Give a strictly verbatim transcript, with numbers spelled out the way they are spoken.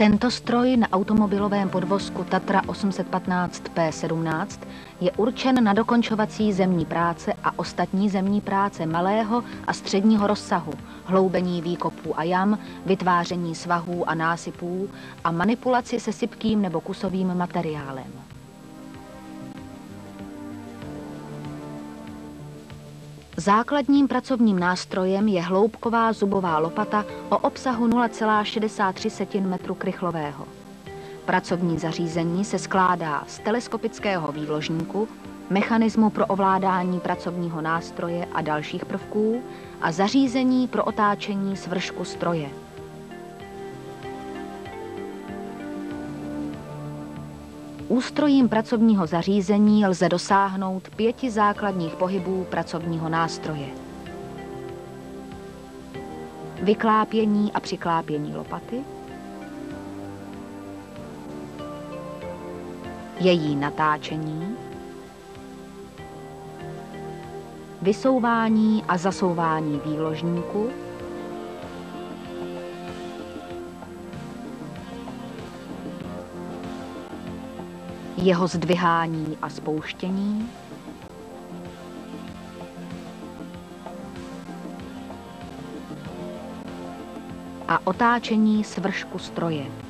Tento stroj na automobilovém podvozku Tatra osm set patnáct P sedmnáct je určen na dokončovací zemní práce a ostatní zemní práce malého a středního rozsahu, hloubení výkopů a jam, vytváření svahů a násypů a manipulaci se sypkým nebo kusovým materiálem. Základním pracovním nástrojem je hloubková zubová lopata o obsahu nula celá šedesát tři metru krychlového. Pracovní zařízení se skládá z teleskopického výložníku, mechanismu pro ovládání pracovního nástroje a dalších prvků a zařízení pro otáčení svršku stroje. Ústrojím pracovního zařízení lze dosáhnout pěti základních pohybů pracovního nástroje. Vyklápění a přiklápění lopaty, její natáčení, vysouvání a zasouvání výložníku, jeho zdvihání a spouštění, a otáčení svršku stroje.